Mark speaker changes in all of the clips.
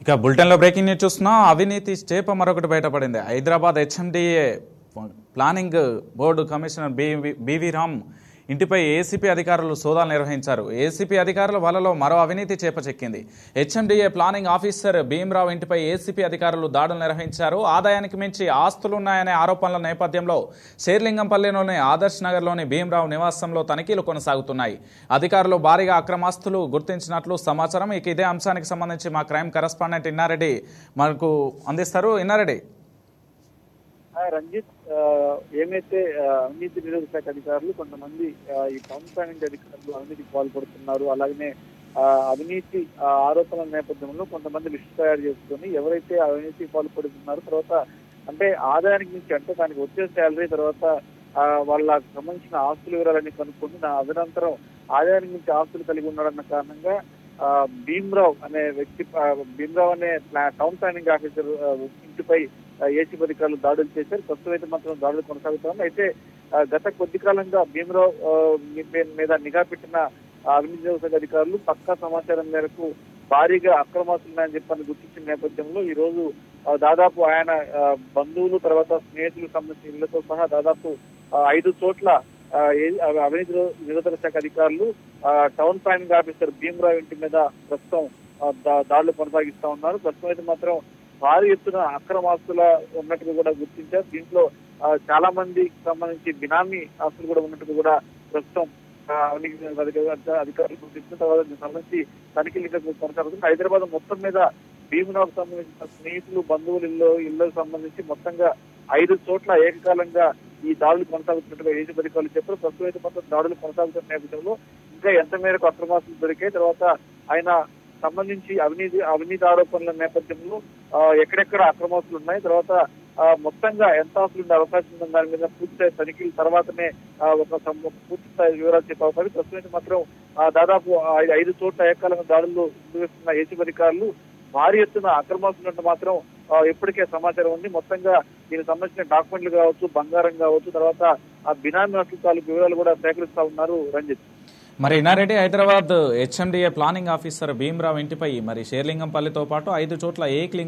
Speaker 1: ఇక బులెటిన్లో breaking news చూస్తున్నాం. అవినీతి చేప మరొకటి బయటపడింది. Hyderabad HMDA planning board commissioner BV Ram ఇంటిపై ఏసీపీ అధికారులు సోదాలు నిర్వహించారు. ఏసీపీ అధికారుల వలలో మరో అవినీతి చేప చిక్కింది. HMDA planning officer Bhim Rao ఇంటిపై ఏసీపీ అధికారులు దాడులు నిర్వహించారు. ఆదాయానికి మించి ఆస్తులున్నాయనే ఆరోపణల నేపథ్యంలో శేర్లింగంపల్లిలోని ఆదర్శ్ నగర్లోని భీమ్ రావ్ నివాసంలో తనిఖీలు కొనసాగుతున్నాయి. అధికారులు భారీగా అక్రమాస్తులు గుర్తించినట్లు సమాచారం. ఇక ఇదే అంశానికి సంబంధించి మా క్రైమ్ కరెస్పాండెంట్ ఇన్నారెడ్డి మనకు అందిస్తారు. ఇన్నారెడ్డి.
Speaker 2: రంజిత్, ఏమైతే అవినీతి నిరోధక శాఖ అధికారులు కొంతమంది ఈ టౌన్ ప్లానింగ్ అధికారులు అవినీతికి పాల్పడుతున్నారు, అలాగనే అవినీతి ఆరోపణల నేపథ్యంలో కొంతమంది లిస్టు తయారు చేసుకుని ఎవరైతే అవినీతికి పాల్పడుతున్నారో తర్వాత అంటే ఆదాయానికి మించి అంటే దానికి వచ్చే శాలరీ తర్వాత వాళ్ళకి సంబంధించిన ఆస్తుల వివరాలన్నీ కనుక్కొని అదనంతరం ఆదాయానికి మించి ఆస్తులు కలిగి ఉన్నాడన్న కారణంగా భీమ్ రావ్ అనే వ్యక్తి భీమ్ రావ్ అనే టౌన్ ప్లానింగ్ ఆఫీసర్ ఇంటిపై ఏసీపీ అధికారులు దాడులు చేశారు. ప్రస్తుతం అయితే మాత్రం దాడులు కొనసాగుతున్నాయి. అయితే గత కొద్ది కాలంగా భీమ్ రావ్ మీద నిఘా పెట్టిన అవినీతి నిరోధక అధికారులు పక్కా సమాచారం మేరకు భారీగా అక్రమాస్తున్నాయని చెప్పని గుర్తించిన నేపథ్యంలో ఈ రోజు దాదాపు ఆయన బంధువులు తర్వాత స్నేహితులకు సంబంధించిన ఇళ్లతో సహా దాదాపు 5 చోట్ల అవినీతి నిరోధక శాఖ అధికారులు town planning officer Bhim Rao ఇంటి మీద ప్రస్తుతం దాడులు కొనసాగిస్తా ఉన్నారు. ప్రస్తుతం అయితే మాత్రం భారీ ఎత్తున అక్రమాస్తుల ఉన్నట్టుగా కూడా గుర్తించారు. దీంట్లో చాలా మందికి సంబంధించి బినామీ ఆస్తులు కూడా ఉన్నట్టుగా కూడా ప్రస్తుతం అధికారులు గుర్తించిన తర్వాత దీనికి సంబంధించి తనిఖీలు కొనసాగుతుంది. హైదరాబాద్ మొత్తం మీద భీమ్ రావ్ సంబంధించిన స్నేహితులు బంధువులు ఇళ్లకు సంబంధించి మొత్తంగా 5 చోట్ల ఏకకాలంగా ఈ దాడులు కొనసాగుతున్నట్టుగా ఏసీపీ అధికారులు చెప్పారు. ప్రస్తుతం అయితే మొత్తం దాడులు కొనసాగుతున్న నేపథ్యంలో ఇంకా ఎంత మేరకు అక్రమాస్తులు దొరికాయి, తర్వాత ఆయన సంబంధించి అవినీతి ఆరోపణల నేపథ్యంలో ఎక్కడెక్కడ అక్రమాస్తులు ఉన్నాయి, తర్వాత మొత్తంగా ఎంత ఆస్తులు ఉండే అవకాశం ఉందని దాని మీద పూర్తిస్థాయి తనిఖీల తర్వాతనే ఒక పూర్తిస్థాయి వివరాలు చెప్పే అవకాశం. ప్రస్తుతం మాత్రం దాదాపు 5 చోట్ల ఏకాలంగా దాడులు నిర్వహిస్తున్న ఏసీపీ అధికారులు భారీ ఎత్తున అక్రమాస్తున్నట్టు మాత్రం ఇప్పటికే సమాచారం ఉంది. మొత్తంగా దీనికి సంబంధించిన డాక్యుమెంట్లు కావచ్చు, బంగారం కావచ్చు, తర్వాత ఆ బినామీ ఆస్తుల తాలూకు వివరాలు కూడా సేకరిస్తా ఉన్నారు. రంజిత్.
Speaker 1: మరి Innareddy, Hyderabad HMDA planning officer Bhim Rao ఇంటిపై మరి శేర్లింగంపల్లితో పాటు 5 చోట్ల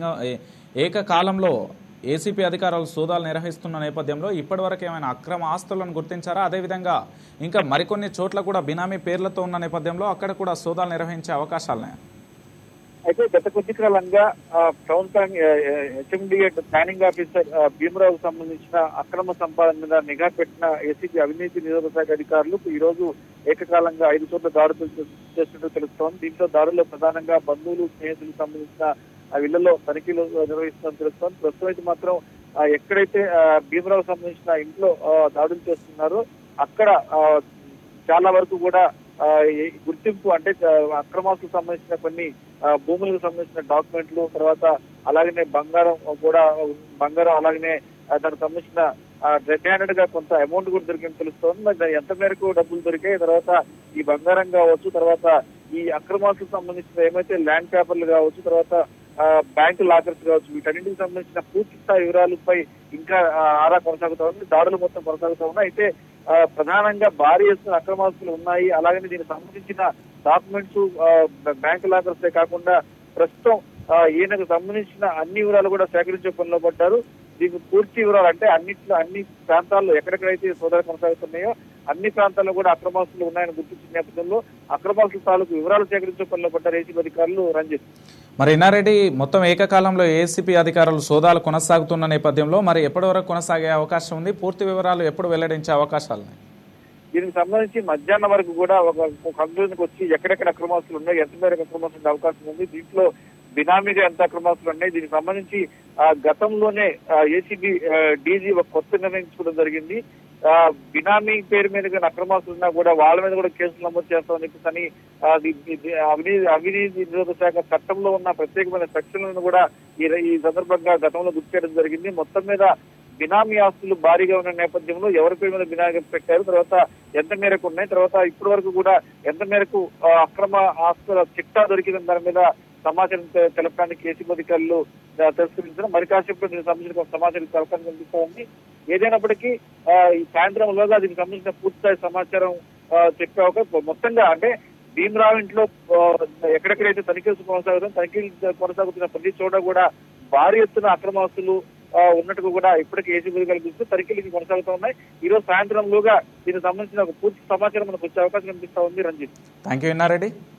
Speaker 1: ఏకకాలంలో ఏసీపీ అధికారులు సోదాలు నిర్వహిస్తున్న నేపథ్యంలో ఇప్పటి వరకు ఏమైనా అక్రమ ఆస్తులను గుర్తించారా? అదేవిధంగా ఇంకా మరికొన్ని చోట్ల కూడా బినామీ పేర్లతో ఉన్న నేపథ్యంలో అక్కడ కూడా సోదాలు నిర్వహించే అవకాశాలున్నాయి.
Speaker 2: అయితే గత కొద్ది కాలంగా town HMDA planning officer Bhim రావుకు సంబంధించిన అక్రమ సంపాదన మీద నిఘా పెట్టిన ఏసీపీ అవినీతి నిరోధక శాఖ అధికారులు ఈ రోజు ఏకకాలంగా 5 చోట్ల దాడులు చేస్తున్నట్టు తెలుస్తోంది. దీంట్లో దాడుల్లో ప్రధానంగా బంధువులు స్నేహితులకు సంబంధించిన ఇళ్లలో తనిఖీలు నిర్వహిస్తున్నట్టు తెలుస్తోంది. ప్రస్తుతం అయితే మాత్రం ఎక్కడైతే భీమ్ రావుకు సంబంధించిన ఇంట్లో దాడులు చేస్తున్నారో అక్కడ చాలా వరకు కూడా గుర్తింపు అంటే అక్రమాలకు సంబంధించిన కొన్ని భూములకు సంబంధించిన డాక్యుమెంట్లు, తర్వాత అలాగనే బంగారం అలాగనే దానికి సంబంధించిన రెడ్ గా కొంత అమౌంట్ కూడా దొరికింది తెలుస్తోంది. మరి ఎంత మేరకు డబ్బులు దొరికాయి, తర్వాత ఈ బంగారం కావచ్చు, తర్వాత ఈ అక్రమాలకు సంబంధించిన ఏమైతే ల్యాండ్ పేపర్లు కావచ్చు, తర్వాత బ్యాంకు లాకర్స్ కావచ్చు, వీటన్నింటికి సంబంధించిన పూర్తి స్థాయి వివరాలపై ఇంకా ఆరా కొనసాగుతా ఉంది. దాడులు మొత్తం కొనసాగుతా ఉన్నాయి. అయితే ప్రధానంగా భారీ ఎత్తున అక్రమాస్తులు ఉన్నాయి. అలాగనే దీనికి సంబంధించిన డాక్యుమెంట్స్ బ్యాంకు లాకర్సే కాకుండా ప్రస్తుతం ఈయనకు సంబంధించిన అన్ని వివరాలు కూడా సేకరించే పనిలో పడ్డారు. దీనికి పూర్తి వివరాలు అంటే అన్ని ప్రాంతాల్లో ఎక్కడెక్కడైతే సోదాలు కొనసాగుతున్నాయో అన్ని ప్రాంతాల్లో కూడా అక్రమాస్తులు ఉన్నాయని గుర్తించిన నేపథ్యంలో అక్రమాస్తుల తాలూకు వివరాలు సేకరించే పనిలో పడ్డారు ఏసీపీ అధికారులు. రంజిత్.
Speaker 1: మరి ఇన్నారెడ్డి, మొత్తం ఏకకాలంలో ఏసీపీ అధికారులు సోదాలు కొనసాగుతున్న నేపథ్యంలో మరి ఎప్పటి వరకు కొనసాగే అవకాశం ఉంది? పూర్తి వివరాలు ఎప్పుడు వెల్లడించే అవకాశాలు?
Speaker 2: దీనికి సంబంధించి మధ్యాహ్నం వరకు కూడా ఒక కంక్లూజన్కి వచ్చి ఎక్కడెక్కడ అక్రమాస్తులు ఉన్నాయి, ఎంత మేరకు అక్రమాస్తులు ఉండే అవకాశం ఉంది, దీంట్లో బినామీగా ఎంత అక్రమాస్తులు ఉన్నాయి, దీనికి సంబంధించి గతంలోనే ఏసీబీ డీజీ ఒక కొత్త నిర్ణయించుకోవడం జరిగింది. బినామీ పేరు మీద అక్రమాస్తులు ఉన్నా కూడా వాళ్ళ మీద కూడా కేసులు నమోదు చేస్తామని చెప్పేసి అవినీతి నిరోధక శాఖ చట్టంలో ఉన్న ప్రత్యేకమైన సెక్షన్లను కూడా ఈ సందర్భంగా గతంలో గుర్తు చేయడం జరిగింది. మొత్తం మీద బినామీ ఆస్తులు భారీగా ఉన్న నేపథ్యంలో ఎవరి పేరు మీద బినామీ పెట్టారు, తర్వాత ఎంత మేరకు ఉన్నాయి, తర్వాత ఇప్పటి వరకు కూడా ఎంత మేరకు అక్రమ ఆస్తుల చిట్టా దొరికిన దాని మీద సమాచారం తెలపడానికి ఏసీపీ అధికారులు తిరస్కరించడం మరి కాసేపు దీనికి సంబంధించిన సమాచారం తెలపడానికి కనిపిస్తోంది. ఏదైనప్పటికీ ఈ సాయంత్రంలోగా దీనికి సంబంధించిన పూర్తిస్థాయి సమాచారం చెప్పే మొత్తంగా అంటే భీమరావు ఇంట్లో ఎక్కడెక్కడైతే తనిఖీలు కొనసాగుతున్న ప్రతి చోట కూడా భారీ ఎత్తున అక్రమాస్తులు ఉన్నట్టుగా కూడా ఇప్పటికీ ఏసీబీ కల్పిస్తూ తనిఖీలు కొనసాగుతూ ఉన్నాయి. ఈ రోజు సాయంత్రంలోగా దీనికి సంబంధించిన పూర్తి సమాచారం మనకు వచ్చే అవకాశం కనిపిస్తా ఉంది. రంజిత్.
Speaker 1: Thank you, Inna Reddy.